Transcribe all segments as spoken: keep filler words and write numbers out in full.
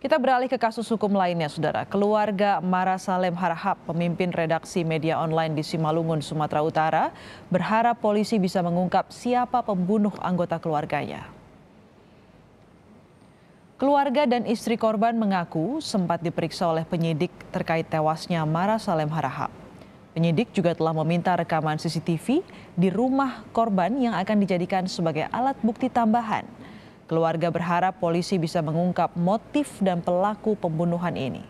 Kita beralih ke kasus hukum lainnya, Saudara. Keluarga Mara Salem Harahap, pemimpin redaksi media online di Simalungun, Sumatera Utara, berharap polisi bisa mengungkap siapa pembunuh anggota keluarganya. Keluarga dan istri korban mengaku sempat diperiksa oleh penyidik terkait tewasnya Mara Salem Harahap. Penyidik juga telah meminta rekaman C C T V di rumah korban yang akan dijadikan sebagai alat bukti tambahan. Keluarga berharap polisi bisa mengungkap motif dan pelaku pembunuhan ini.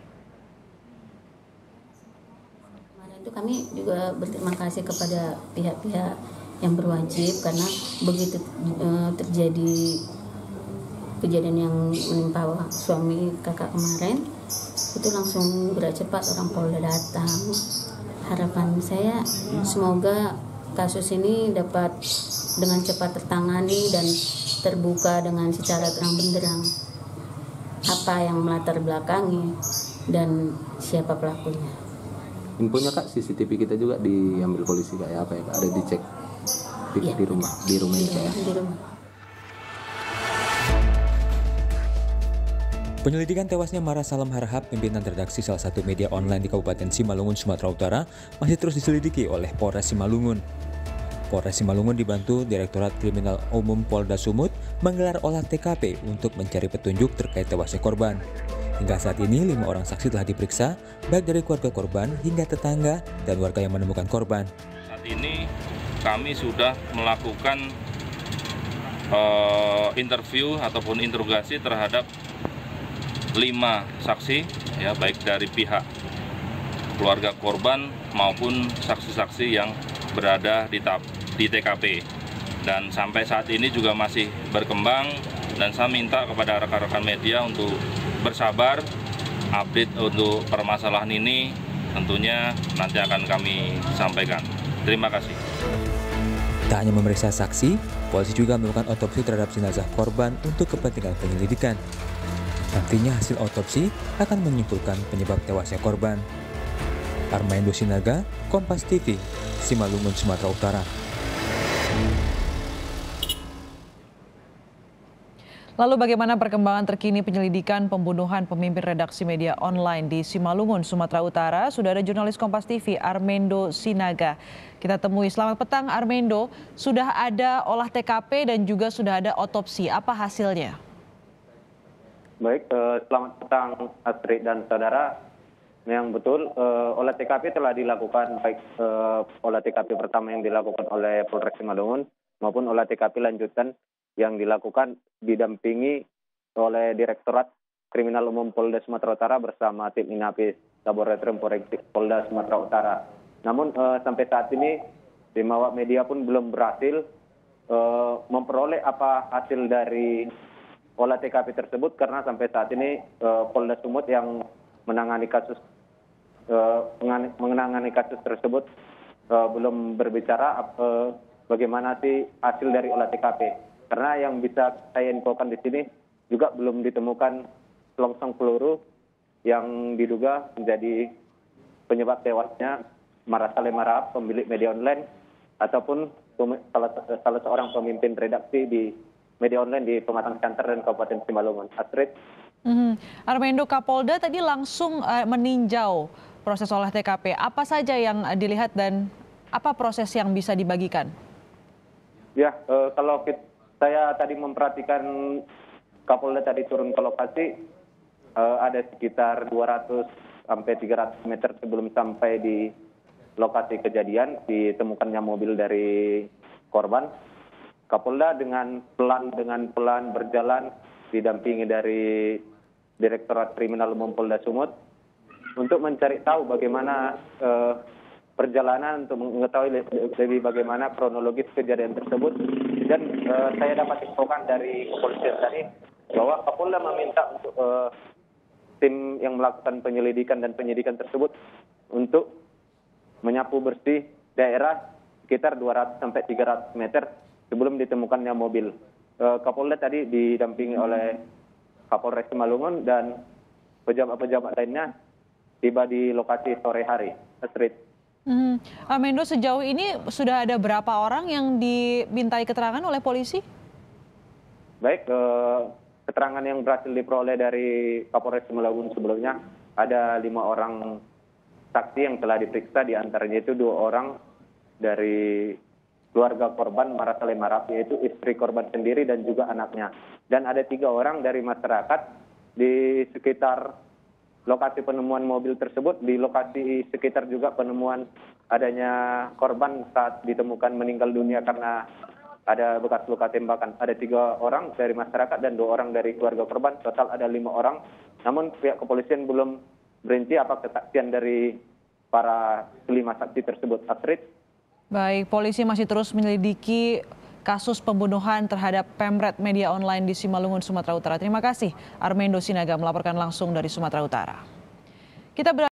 Kemarin itu kami juga berterima kasih kepada pihak-pihak yang berwajib karena begitu uh, terjadi kejadian yang menimpa suami kakak kemarin, itu langsung gerak cepat orang Polda datang. Harapan saya semoga kasus ini dapat dengan cepat tertangani dan terbuka dengan secara terang benderang apa yang melatar belakangi dan siapa pelakunya. Infonya Kak, C C T V kita juga diambil polisi Kak, ya apa ya Kak, ada dicek di, ya. di rumah di rumah ini Kak, ya. Di rumah. Penyelidikan tewasnya Mara Salem Harahap, pimpinan redaksi salah satu media online di Kabupaten Simalungun, Sumatera Utara, masih terus diselidiki oleh Polres Simalungun. Polres Simalungun dibantu Direktorat Kriminal Umum Polda Sumut menggelar olah T K P untuk mencari petunjuk terkait tewasnya korban. Hingga saat ini lima orang saksi telah diperiksa, baik dari keluarga korban hingga tetangga dan warga yang menemukan korban. Saat ini kami sudah melakukan uh, interview ataupun interogasi terhadap lima saksi, ya baik dari pihak keluarga korban maupun saksi-saksi yang berada di tahap di T K P, dan sampai saat ini juga masih berkembang, dan saya minta kepada rekan-rekan media untuk bersabar. Update untuk permasalahan ini tentunya nanti akan kami sampaikan. Terima kasih. Tak hanya memeriksa saksi, polisi juga melakukan otopsi terhadap jenazah korban untuk kepentingan penyelidikan. Nantinya hasil otopsi akan menyimpulkan penyebab tewasnya korban. Armando Sinaga, Kompas T V, Simalungun, Sumatera Utara. Lalu bagaimana perkembangan terkini penyelidikan pembunuhan pemimpin redaksi media online di Simalungun, Sumatera Utara? Sudah ada jurnalis Kompas T V, Armando Sinaga. Kita temui. Selamat petang Armando, sudah ada olah T K P dan juga sudah ada otopsi. Apa hasilnya? Baik, eh, selamat petang Astrid dan saudara. Yang betul, eh, olah T K P telah dilakukan, baik eh, olah T K P pertama yang dilakukan oleh Polres Simalungun maupun olah T K P lanjutan yang dilakukan didampingi oleh Direktorat Kriminal Umum Polda Sumatera Utara bersama tim Inapis Laboratorium Forensik Polda Sumatera Utara. Namun eh, sampai saat ini tim awak media pun belum berhasil eh, memperoleh apa hasil dari olah T K P tersebut, karena sampai saat ini eh, Polda Sumut yang menangani kasus uh, menangani kasus tersebut uh, belum berbicara uh, bagaimana sih hasil dari olah T K P. Karena yang bisa saya infokan di sini juga belum ditemukan selongsong peluru yang diduga menjadi penyebab tewasnya Mara Salem Harahap, pemilik media online ataupun salah, salah seorang pemimpin redaksi di media online di Pematang Siantar dan Kabupaten Simalungun. Astrid. Hmm. Armando, Kapolda tadi langsung uh, meninjau proses olah T K P. Apa saja yang uh, dilihat dan apa proses yang bisa dibagikan? Ya, uh, kalau kita, saya tadi memperhatikan Kapolda tadi turun ke lokasi, uh, ada sekitar dua ratus sampai tiga ratus meter sebelum sampai di lokasi kejadian ditemukannya mobil dari korban. Kapolda dengan pelan dengan pelan berjalan didampingi dari Direktorat Kriminal Umum Polda Sumut untuk mencari tahu bagaimana eh, perjalanan untuk mengetahui lebih bagaimana kronologis kejadian tersebut. Dan eh, saya dapat infokan dari kepolisian tadi bahwa Kapolda meminta untuk eh, tim yang melakukan penyelidikan dan penyidikan tersebut untuk menyapu bersih daerah sekitar dua ratus sampai tiga ratus meter sebelum ditemukannya mobil. Eh, Kapolda tadi didampingi oleh Kapolres Simalungun dan pejabat-pejabat lainnya tiba di lokasi sore hari. Astrid. Hmm. Armando, sejauh ini sudah ada berapa orang yang dimintai keterangan oleh polisi? Baik, eh, keterangan yang berhasil diperoleh dari Kapolres Simalungun sebelumnya, ada lima orang saksi yang telah diperiksa, di antaranya itu dua orang dari keluarga korban Marasalem Harahap, yaitu istri korban sendiri dan juga anaknya. Dan ada tiga orang dari masyarakat di sekitar lokasi penemuan mobil tersebut, di lokasi sekitar juga penemuan adanya korban saat ditemukan meninggal dunia karena ada bekas luka tembakan. Ada tiga orang dari masyarakat dan dua orang dari keluarga korban, total ada lima orang. Namun pihak kepolisian belum berinci apa kesaksian dari para kelima saksi tersebut. Astrid. Baik, polisi masih terus menyelidiki kasus pembunuhan terhadap pemret media online di Simalungun, Sumatera Utara. Terima kasih Armendo Sinaga melaporkan langsung dari Sumatera Utara. Kita